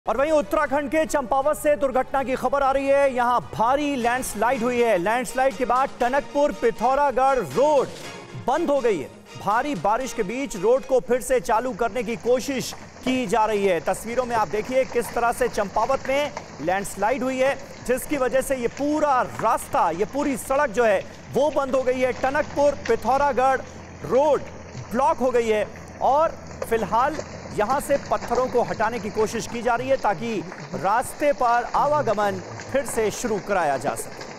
और वहीं उत्तराखंड के चंपावत से दुर्घटना की खबर आ रही है। यहां भारी लैंडस्लाइड हुई है। लैंडस्लाइड के बाद टनकपुर पिथौरागढ़ रोड बंद हो गई है। भारी बारिश के बीच रोड को फिर से चालू करने की कोशिश की जा रही है। तस्वीरों में आप देखिए किस तरह से चंपावत में लैंडस्लाइड हुई है, जिसकी वजह से ये पूरा रास्ता, ये पूरी सड़क जो है वो बंद हो गई है। टनकपुर पिथौरागढ़ रोड ब्लॉक हो गई है और फिलहाल यहां से पत्थरों को हटाने की कोशिश की जा रही है ताकि रास्ते पर आवागमन फिर से शुरू कराया जा सके।